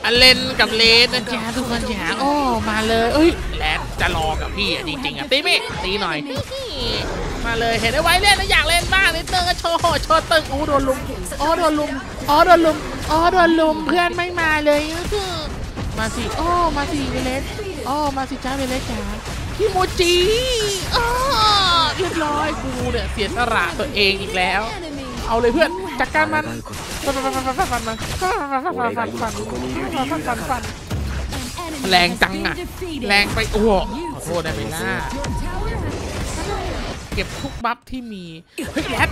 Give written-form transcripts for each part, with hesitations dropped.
อันเลนกับเลนนะจ๊ะทุกคนจ๋าโอ้มาเลยเอ้ยแลนจะรอกับพี่จริงๆตีไม่ตีหน่อยมาเลยเห็นได้ไว้เล่นแล้วอยากเล่นบ้างนิดนึงก็โชว์ตึงโอ้โดนลุมโดนลุมโดนลุมเพื่อนไม่มาเลยมาสิมาสิเวเลสมาสิจ้าเวเลสจ๋าพี่โมจิเรียบร้อยกูเนี่ยเสียสละตัวเองอีกแล้วเอาเลยเพื่อนจัดการมันฟันแรงจังอ่ะแรงไปโอ้ขอโทษได้ไหมล่ะเก็บทุกบัฟที่มีเฮ้ยแรด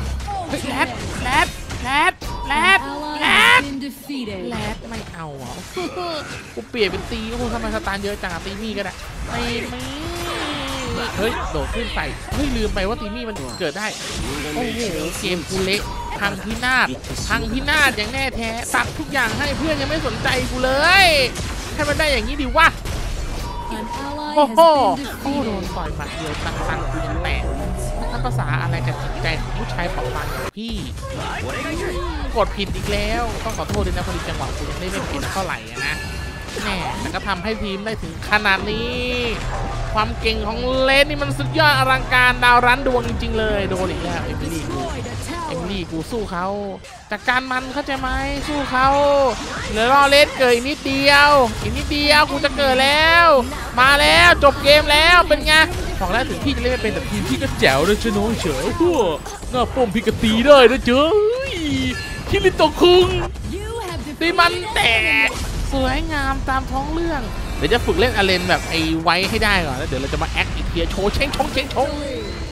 ไม่เอาอ่ะกูเปลี่ยนเป็นตีโอ้ทำไมสตาร์เยอะจังตีมี่ก็ได้ไม่เฮ้ยโดดขึ้นไปเฮ้ยลืมไปว่าตีมี่มันเกิดได้โอ้โหเกมกูเละพังพินาศอย่างแน่แท้ตัดทุกอย่างให้เพื่อนยังไม่สนใจกูเลยให้มันได้อย่างนี้ดิวะโอ้โหโดนต่อยหมัดเดียวตังกูยังแตกนั่นภาษาอะไรกับจิตใจของผู้ชายเปล่าๆพี่กดผิดอีกแล้วต้องขอโทษด้วยนะพอดีจังหวะกูยังไม่ผิดเท่าไหร่นะแน่แต่ก็ทำให้ทีมได้ถึงขนาดนี้ความเก่งของเลนนี่มันสุดยอดอลังการดาวรั้นดวงจริงๆเลยโดนอีกแล้วเอมิลี่กูสู้เขาจากการมันเข้าใจไหมสู้เขาเหลือรอเลนเกิดอีกนิดเดียวกูจะเกิดแล้วมาแล้วจบเกมแล้วเป็นไงบอกแล้วถึงพี่จะเล่นไม่เป็นแต่ทีมพี่ก็แจ๋วเลยเจ้าน้องเฉยหน้าป้อมพี่ก็ตีได้นะเจ้ยคิริโตะคุงตีมันแตกสวยงามตามท้องเรื่องเดี๋ยวจะฝึกเล่นอาเลนแบบไอ้ไว้ให้ได้ก่อนแล้วเดี๋ยวเราจะมาแอคอีกทีโชว์เชงชง